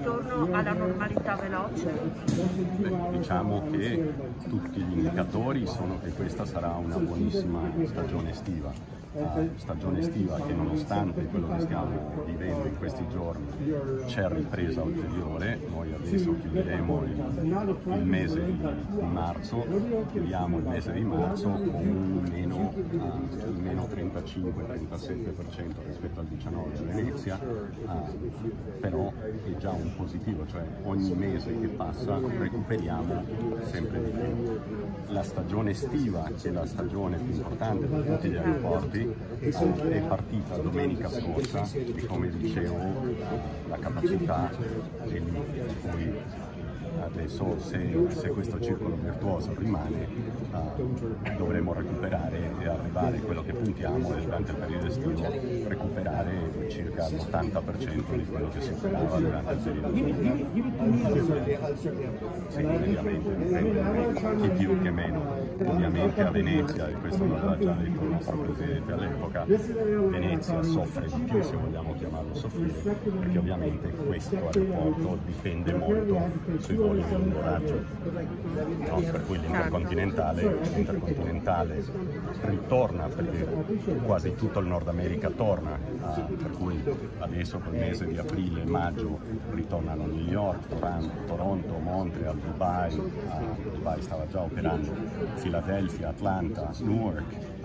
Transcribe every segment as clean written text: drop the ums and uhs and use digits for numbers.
ritorno alla normalità veloce? Beh, diciamo che tutti gli indicatori sono che questa sarà una buonissima stagione estiva. Stagione estiva che, nonostante quello che stiamo vivendo in questi giorni, c'è ripresa ulteriore. Noi adesso chiuderemo il mese di marzo, chiudiamo il mese di marzo con un meno 35-37% rispetto al 19 a Venezia, però è già un positivo, cioè ogni mese che passa recuperiamo sempre di più. La stagione estiva, che è la stagione più importante per tutti gli aeroporti, è partita domenica scorsa e, come dicevo, la capacità è lì. Poi adesso, se questo circolo virtuoso rimane, dovremo recuperare e arrivare a quello che puntiamo durante il periodo estivo, recuperare circa l'80% di quello che si operava durante il periodo estivo. Sì, ovviamente, chi più che meno. Ovviamente a Venezia, e questo l'aveva già detto il nostro presidente all'epoca, Venezia soffre di più, se vogliamo chiamarlo soffrire, perché ovviamente questo aeroporto dipende molto sui voli di lungo raggio, no? Per cui l'intercontinentale ritorna, perché quasi tutto il Nord America torna, per cui adesso per il mese di aprile e maggio ritornano a New York, Toronto, Montreal, Dubai stava già operando, Philadelphia, Atlanta, Newark,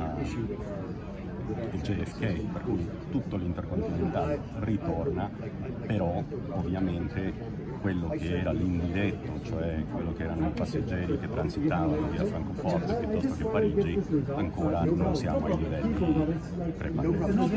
il JFK, per cui tutto l'intercontinentale ritorna, però ovviamente quello che era l'indiretto, cioè quello che erano i passeggeri che transitavano via Francoforte piuttosto che Parigi, ancora non siamo ai livelli pre-pandemici.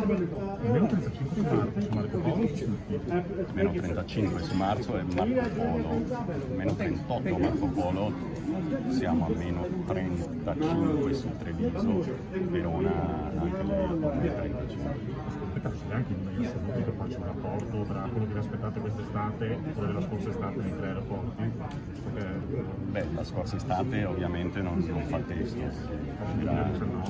Meno 35 su Marco e Marco Polo, meno 38 Marco Polo, siamo a meno 35 su Treviso, Verona anche lei a meno 35. Anche in assoluti per farci un rapporto tra quello che vi aspettate quest'estate e quello della scorsa estate nei tre aeroporti? Beh, la scorsa estate ovviamente non fa testo. Nel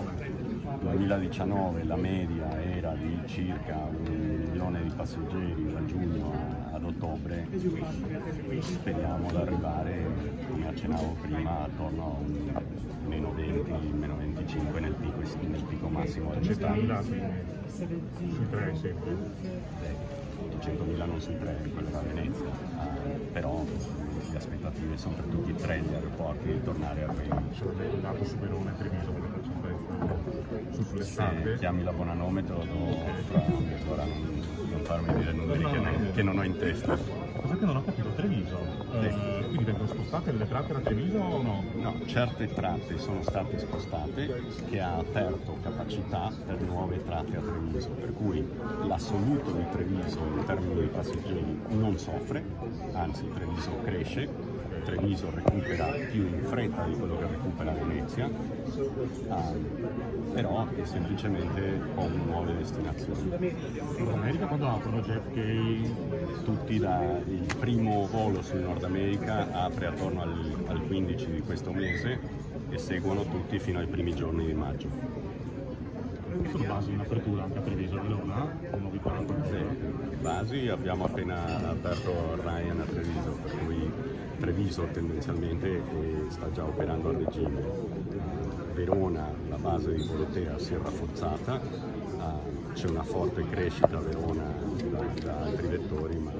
2019 la media era di circa 1 milione di passeggeri da giugno ad ottobre, speriamo di arrivare, come accennavo prima, attorno a un meno 20, meno 25 nel picco massimo dell'estate. Sui tre sempre? 100.000 non sui tre, quello era Venezia, però le aspettative sono per tutti e tre gli aeroporti di tornare a Venezia. C'è un dato su Verona e Treviso sull'estate? Se chiami la Bonanome te lo do fra mezz'ora, non farmi dire numeri che non ho in testa. Cosa che non ho capito, Treviso? Quindi vengono spostate le tratte da Treviso o no? No, certe tratte sono state spostate, che ha aperto capacità per nuove tratte a Treviso, per cui l'assoluto di Treviso in termini di passeggeri non soffre, anzi Treviso cresce. Treviso recupera più in fretta di quello che recupera Venezia, però è semplicemente con nuove destinazioni. Nord America quando aprono JFK? Tutti il primo volo sul Nord America apre attorno al 15 di questo mese e seguono tutti fino ai primi giorni di maggio. Sono basi in apertura anche a Treviso, Verona, con nuovi 46. Basi abbiamo appena aperto Ryan a Treviso, per cui Treviso tendenzialmente sta già operando a regime. Verona, la base di Volotea si è rafforzata, c'è una forte crescita a Verona da altri vettori, ma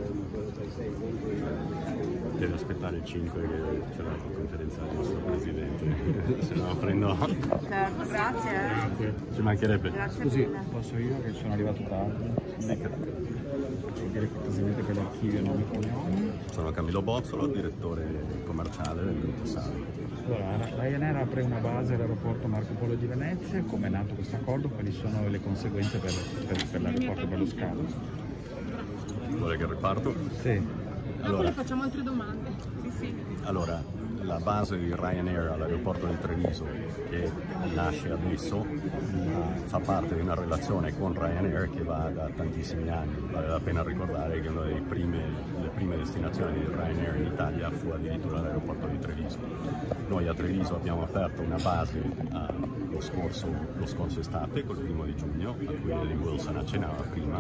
deve aspettare il 5 che c'è la conferenza del nostro presidente, se no prendo. Certo, grazie. Ci mancherebbe. Grazie Scusi, mille. posso io che sono arrivato tardi? Posso dire cortesemente per l'archivio nomi e cognomi? Sono Camillo Bozzolo, direttore commerciale del Gruppo Sali. Allora, Ryanair apre una base all'aeroporto Marco Polo di Venezia. Come è nato questo accordo? Quali sono le conseguenze per l'aeroporto, per lo scalo? Vuole che riparto? Sì. Dopo le facciamo altre domande. Sì. Allora, la base di Ryanair all'aeroporto di Treviso, che nasce adesso, fa parte di una relazione con Ryanair che va da tantissimi anni. Vale la pena ricordare che una delle prime destinazione di Ryanair in Italia fu addirittura l'aeroporto di Treviso. Noi a Treviso abbiamo aperto una base lo scorso estate, col 1° di giugno, a cui Ellie Wilson accennava prima,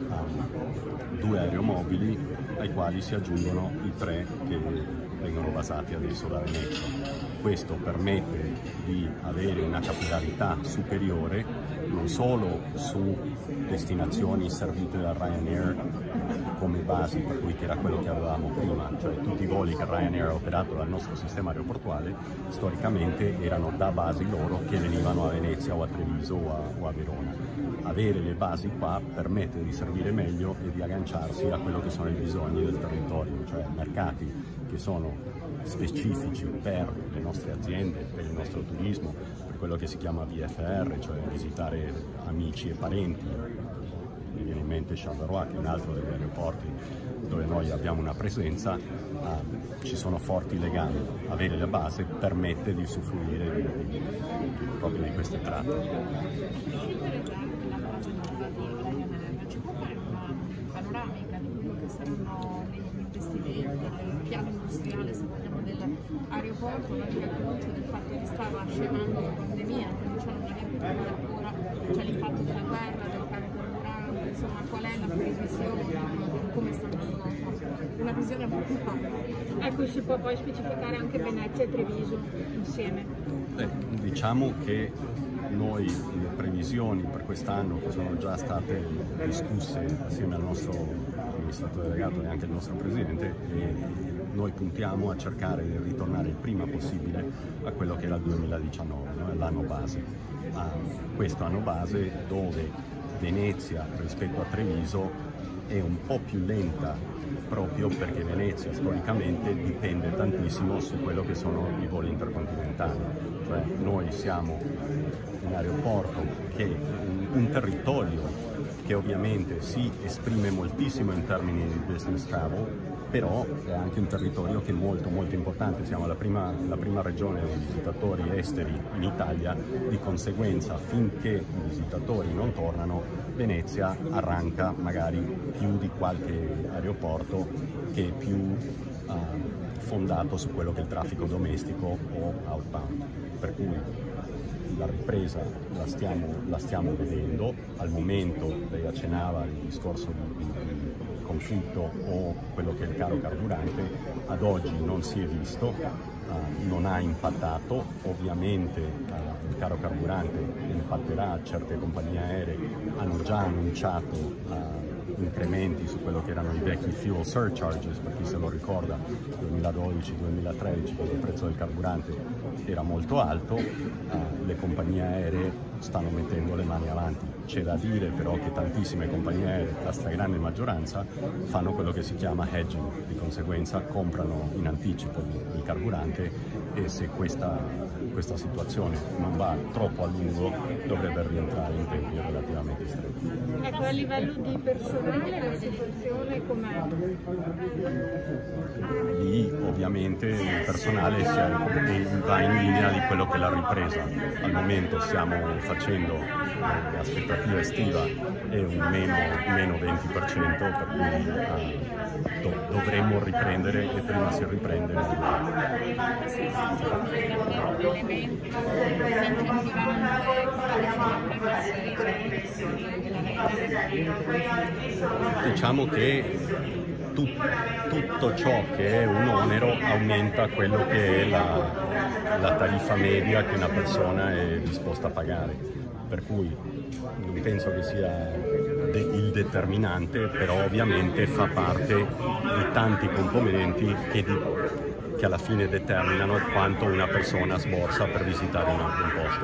2 aeromobili ai quali si aggiungono i 3 che vengono basati adesso da Venezia. Questo permette di avere una capillarità superiore non solo su destinazioni servite da Ryanair come basi, per cui che era quello che avevamo prima, cioè tutti i voli che Ryanair ha operato dal nostro sistema aeroportuale storicamente erano da basi loro che venivano a Venezia o a Treviso o a Verona. Avere le basi qua permette di servire meglio e di agganciarsi a quello che sono i bisogni del territorio, cioè mercati che sono specifici per le nostre aziende, per il nostro turismo, per quello che si chiama VFR, cioè visitare amici e parenti. Mi viene in mente Charleroi, che è un altro degli aeroporti dove noi abbiamo una presenza, ci sono forti legami. Avere la base permette di usufruire proprio di queste tratte. Ci può fare una panoramica di quello che saranno gli investimenti, il piano industriale, se vogliamo, dell'aeroporto, anche a conto del fatto che stava scemando la pandemia, quindi c'è una via ancora, c'è l'impatto della guerra, del caro carburante, insomma qual è la previsione, come sta andando, una visione preoccupante. Ecco, si può poi specificare anche Venezia e Treviso insieme. Diciamo che noi le previsioni per quest'anno, che sono già state discusse assieme al nostro amministratore delegato e anche al nostro presidente, noi puntiamo a cercare di ritornare il prima possibile a quello che era il 2019, no? L'anno base. Questo anno base dove Venezia rispetto a Treviso è un po' più lenta, proprio perché Venezia storicamente dipende tantissimo su quello che sono i voli intercontinentali. Cioè noi siamo un aeroporto che è un territorio che ovviamente si esprime moltissimo in termini di business travel, però è anche un territorio che è molto molto importante. Siamo la prima regione di visitatori esteri in Italia, di conseguenza finché i visitatori non tornano Venezia arranca magari più di qualche aeroporto che è più fondato su quello che è il traffico domestico o outbound, per cui la ripresa la stiamo vedendo. Al momento lei accennava il discorso di conflitto o quello che è il caro carburante, ad oggi non si è visto, non ha impattato. Ovviamente il caro carburante impatterà, certe compagnie aeree hanno già annunciato incrementi su quello che erano i vecchi fuel surcharges, per chi se lo ricorda, 2012-2013, quando il prezzo del carburante era molto alto, le compagnie aeree stanno mettendo le mani avanti. C'è da dire però che tantissime compagnie aeree, la stragrande maggioranza, fanno quello che si chiama hedging, di conseguenza comprano in anticipo il carburante e se questa situazione non va troppo a lungo dovrebbe rientrare in tempi relativamente stretti. Ecco, a livello di personale la situazione com'è? Lì ovviamente il personale va in linea di quello che è la ripresa. Al momento stiamo facendo l'aspettativa estiva è un meno 20%, per cui dovremmo riprendere e prima si riprende diciamo che tutto ciò che è un onero aumenta quello che è la tariffa media che una persona è disposta a pagare, per cui non penso che sia il determinante, però ovviamente fa parte di tanti componenti che alla fine determinano quanto una persona sborsa per visitare un posto.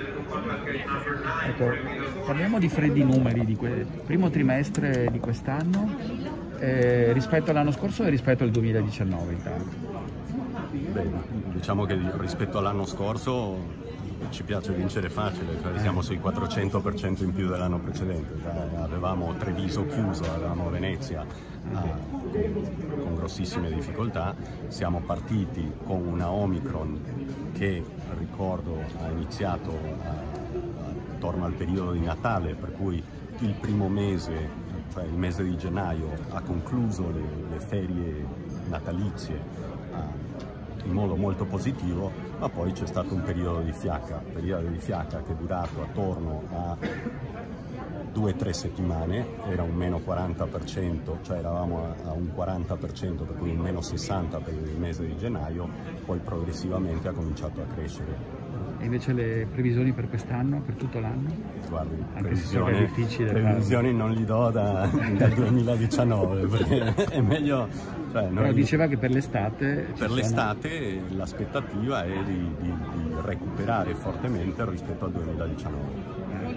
Ecco, parliamo di freddi numeri di primo trimestre di quest'anno rispetto all'anno scorso e rispetto al 2019 intanto. Beh, diciamo che rispetto all'anno scorso ci piace vincere facile, cioè siamo sui 400% in più dell'anno precedente, avevamo Treviso chiuso, avevamo Venezia con grossissime difficoltà, siamo partiti con una Omicron che ricordo ha iniziato attorno al periodo di Natale, per cui il primo mese cioè il mese di gennaio ha concluso le ferie natalizie in modo molto positivo, ma poi c'è stato un periodo di fiacca che è durato attorno a 2-3 settimane, era un meno 40%, cioè eravamo a un 40%, per cui un meno 60% per il mese di gennaio, poi progressivamente ha cominciato a crescere. E invece le previsioni per quest'anno, per tutto l'anno? Guardi, anche se so che è difficile previsioni non li do dal 2019, perché è meglio... Cioè, però diceva che per l'estate... Per l'estate l'aspettativa è di recuperare fortemente rispetto al 2019.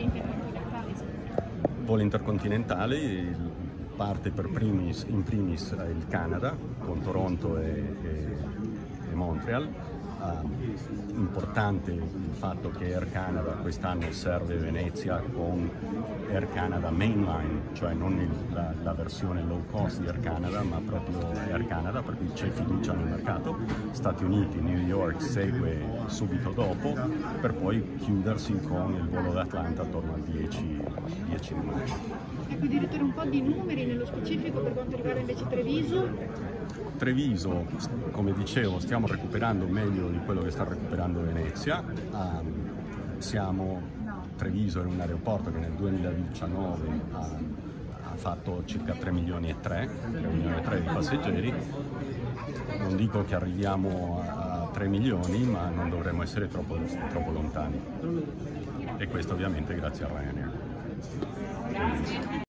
Voli intercontinentali, parte in primis il Canada, con Toronto e Montreal. Importante il fatto che Air Canada quest'anno serve Venezia con Air Canada Mainline, cioè non la versione low cost di Air Canada, ma proprio Air Canada, per cui c'è fiducia nel mercato. Stati Uniti, New York segue subito dopo, per poi chiudersi con il volo d'Atlanta attorno al 10 maggio. Ecco, addirittura un po' di numeri nello specifico per quanto riguarda invece Treviso, come dicevo, stiamo recuperando meglio di quello che sta recuperando Venezia. Treviso è un aeroporto che nel 2019 ha fatto circa 3 milioni e 3 di passeggeri. Non dico che arriviamo a 3 milioni, ma non dovremmo essere troppo lontani. E questo ovviamente grazie a Ryanair.